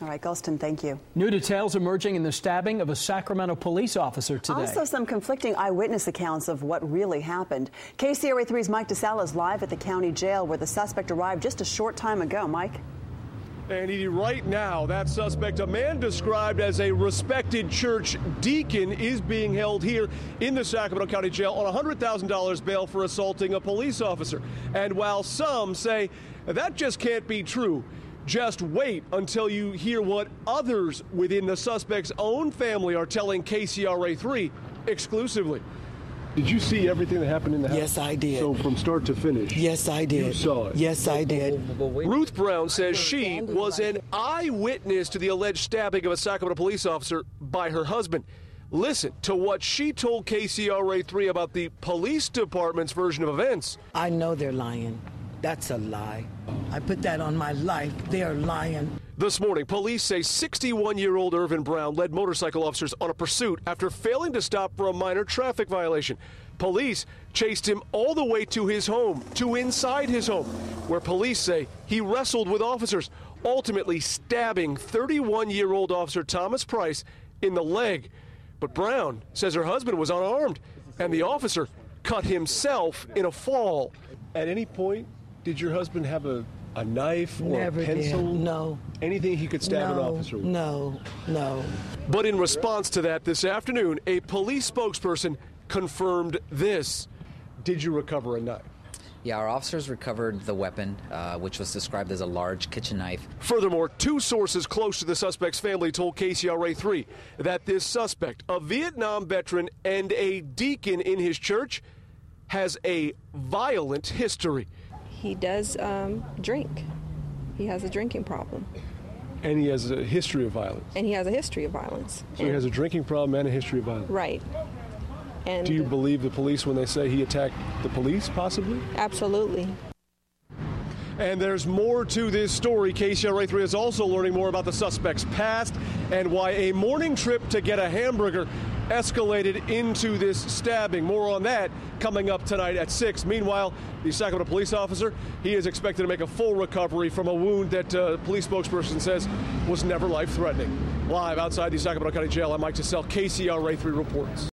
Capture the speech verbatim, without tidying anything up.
All right, Gulston, thank you. New details emerging in the stabbing of a Sacramento police officer today. Also, some conflicting eyewitness accounts of what really happened. K C R A three's Mike DeSala is live at the county jail where the suspect arrived just a short time ago. Mike? And Edie, right now, that suspect, a man described as a respected church deacon, is being held here in the Sacramento County Jail on one hundred thousand dollars bail for assaulting a police officer. And while some say that just can't be true, just wait until you hear what others within the suspect's own family are telling K C R A three exclusively. Did you see everything that happened in the house? Yes, I did. So from start to finish? Yes, I did. You saw it? Yes, I did. Ruth Brown says she was an eyewitness to the alleged stabbing of a Sacramento police officer by her husband. Listen to what she told K C R A three about the police department's version of events. I know they're lying. That's a lie. I put that on my life. They are lying. This morning, police say sixty-one-year-old Irvin Brown led motorcycle officers on a pursuit after failing to stop for a minor traffic violation. Police chased him all the way to his home, to inside his home, where police say he wrestled with officers, ultimately stabbing thirty-one-year-old Officer Thomas Price in the leg. But Brown says her husband was unarmed, and the officer cut himself in a fall. At any point, did your husband have a, a knife or Never a pencil? Did. No. Anything he could stab no, an officer with? No, no. But in response to that this afternoon, a police spokesperson confirmed this. Did you recover a knife? Yeah, our officers recovered the weapon, uh, which was described as a large kitchen knife. Furthermore, two sources close to the suspect's family told K C R A three that this suspect, a Vietnam veteran and a deacon in his church, has a violent history. He does um, drink. He has a drinking problem. And he has a history of violence. And he has a history of violence. So and he has a drinking problem and a history of violence. Right. And do you believe the police when they say he attacked the police, possibly? Absolutely. And there's more to this story. K C R A three is also learning more about the suspect's past and why a morning trip to get a hamburger escalated into this stabbing. More on that coming up tonight at six. Meanwhile, the Sacramento police officer, he is expected to make a full recovery from a wound that uh, police spokesperson says was never life-threatening. Live outside the Sacramento County Jail, I'm Mike DeSala, K C R A three reports.